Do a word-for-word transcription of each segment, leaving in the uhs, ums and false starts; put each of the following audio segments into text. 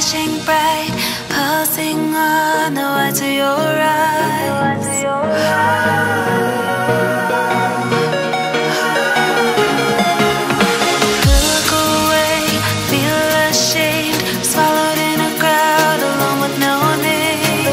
flashing bright, pulsing on the way to your eyes. Look away, feel ashamed, swallowed in a crowd, alone with no name.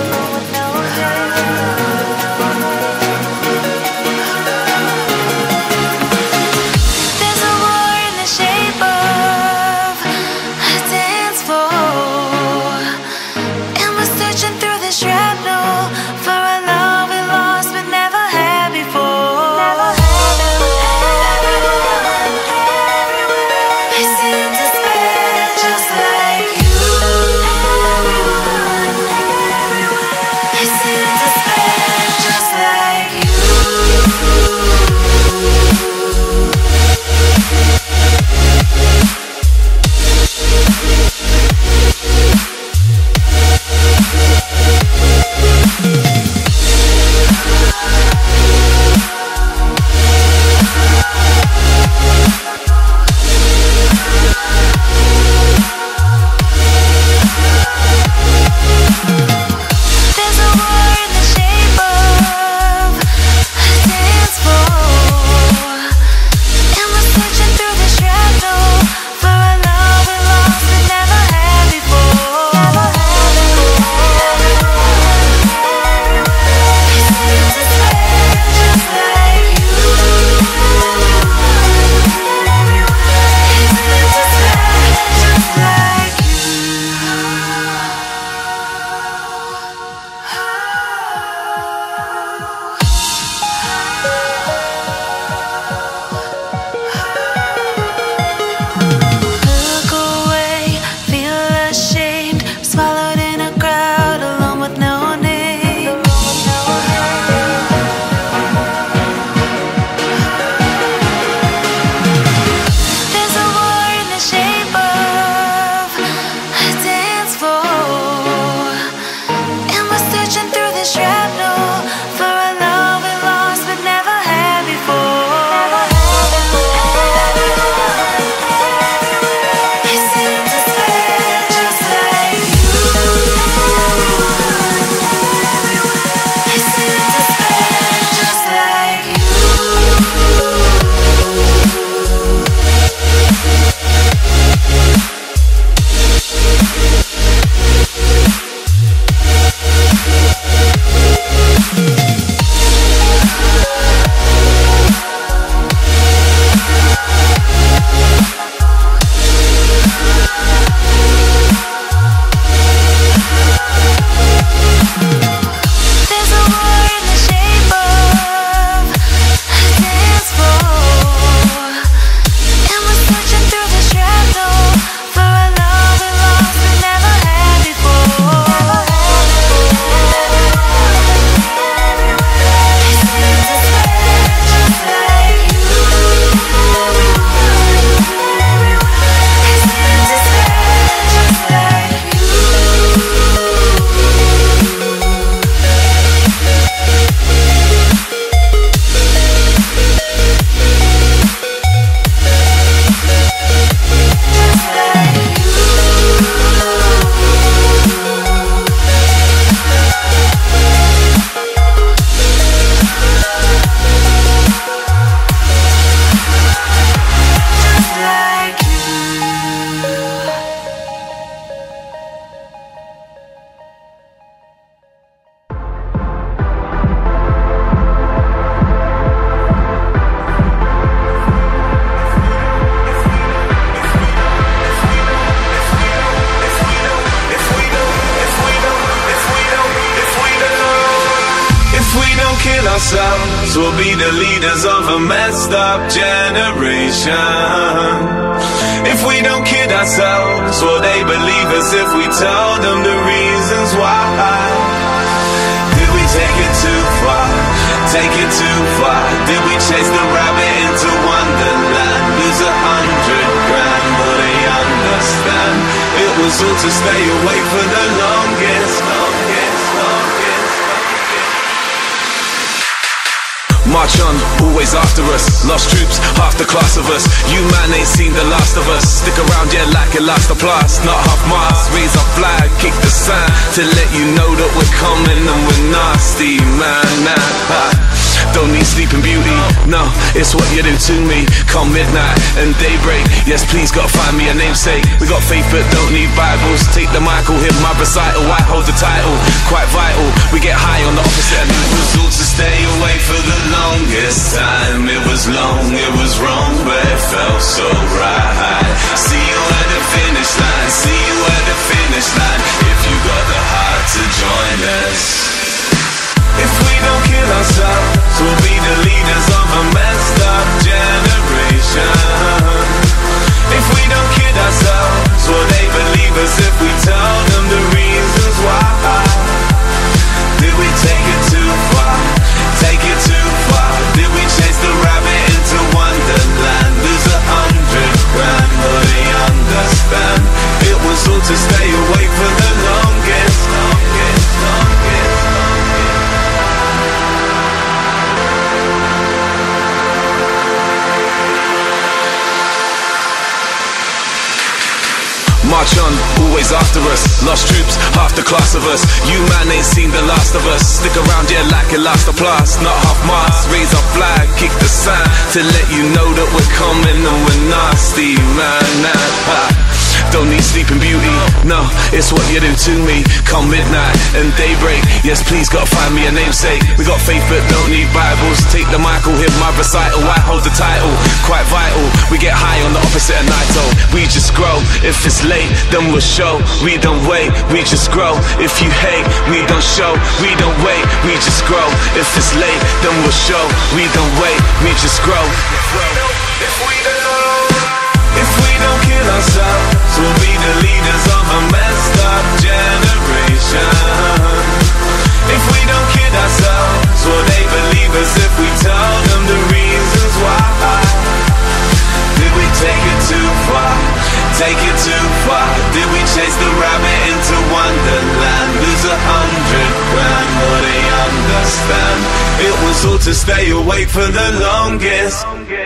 There's a war in the shape of a dance floor, and we're searching through the shrapnel for a love we lost but never had before. I seem to spell just like you. I seem to spell just like you. There's a war in the shape of a dance floor, and we're searching through the shrapnel for a love we lost but never had before. I seem to spell just like you. I seem to spell just like you. Look away, feel ashamed, swallowed in a crowd, alone with no name. There's a war in the shape of a dance floor, and we're searching through the shrapnel for a love we lost but never had before. I seem to spell just like you. I seem to spell just like you. There's a war in the shape of a dance floor, and we're searching through the shrapnel for a love we lost but never had before. I seem to spell just like you. I seem to spell just like you. Just like you. Just like you. If we don't kill ourselves, we'll be the leaders of a messed up generation. If we don't kid ourselves, will they believe us if we tell them the reasons why? Did we take it too far? Take it too far? Did we chase the rabbit into Wonderland? Lose a hundred grand, will they understand? It was all to stay away for the longest, longest, longest. March on, always after us. Lost troops, half the class of us. You man ain't seen the last of us. Stick around, yeah, like it last a blast. Not half mast, raise our flag, kick the sign to let you know that we're coming and we're nasty, man. Nah. Don't need sleeping beauty, no, it's what you do to me. Come midnight and daybreak, yes please gotta find me a namesake. We got faith but don't need Bibles. Take the mic, hear my recital, I hold the title. Quite vital, we get high on the opposite and it was all to stay away for the longest time. It was long, it was wrong, but it felt so right. See you at the finish line, see you at the finish line. If you got the heart to join us. If we don't kill ourselves, we'll be the leaders of a messed up generation. If we don't kid ourselves, will they believe us if we tell them the reasons why? Did we take it too far? Take it too far? Did we chase the rabbit into Wonderland? Lose a hundred grand, will they understand? It was all to stay awake for the longest, longest, longest. March on, always after us. Lost troops, half the class of us. You man ain't seen the last of us. Stick around, yeah, like it last a blast. Not half mast, raise our flag, kick the sign to let you know that we're coming and we're nasty, man. Nah. Don't need sleeping beauty, no, it's what you do to me. Come midnight and daybreak, yes please gotta find me a namesake. We got faith but don't need Bibles. Take the mic, hear my recital, I hold the title. Quite vital, we get high on the opposite of Naito. We just grow, if it's late then we'll show. We don't wait, we just grow. If you hate, we don't show. We don't wait, we just grow. If it's late then we'll show. We don't wait, we just grow. If we don't If we don't kill ourselves, we'll be the leaders of a messed up generation. If we don't kid ourselves, will they believe us if we tell them the reasons why? Did we take it too far? Take it too far? Did we chase the rabbit into Wonderland? Lose a hundred grand, will they understand? It was all to stay awake for the longest.